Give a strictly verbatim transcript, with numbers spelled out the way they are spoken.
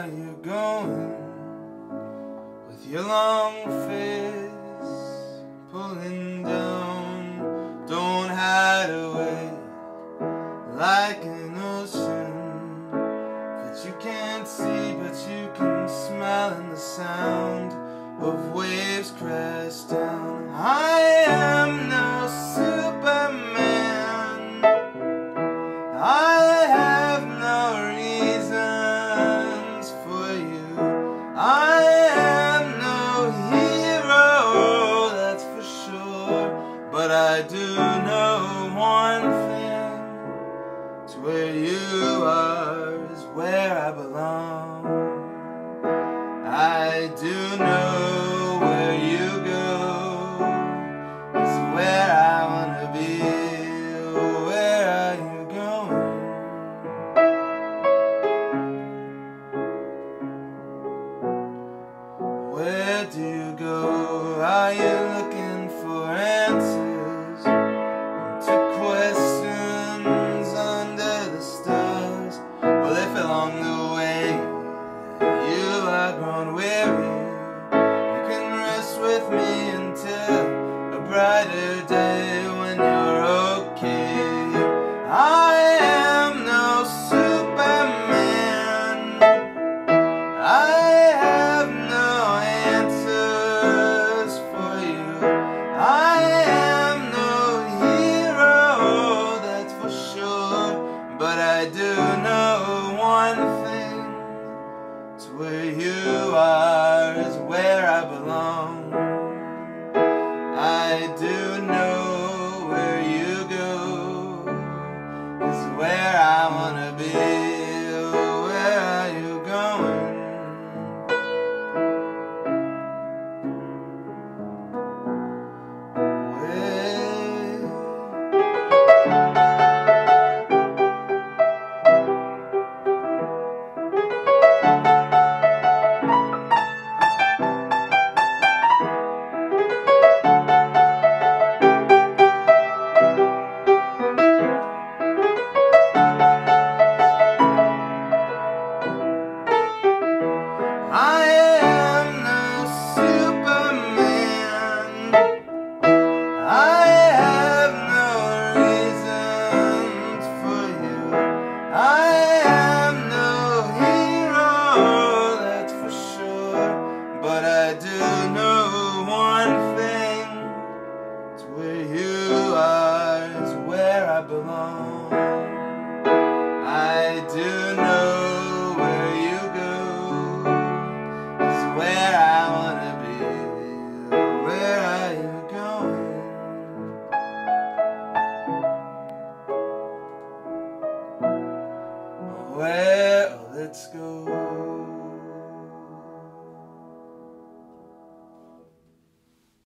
you going? With your long face pulling down, don't hide away like an ocean that you can't see, but you can smell, and the sound of waves crash down. I am no Superman, I have no reasons for you, I am no hero, that's for sure. But I do know one thing, it's where you are is where I belong. I do know where you go is where I wanna be. Where are you going? Where do you go? Are you looking for answers to questions under the stars? Well, if along the way you are grown weary, you can rest with me until a brighter day when you're okay. I am no Superman, I have no answers for you, I am no hero, that's for sure. But I do know one thing, it's where you are is where I belong. I do know where you go is where I wanna be. Where are you going? I am no Superman, I have no reasons for you, I am no hero, that's for sure. But I do know one thing, it's where you are is where I belong. I do know where you go is where I wanna be. Where are you going? Where, oh, let's go.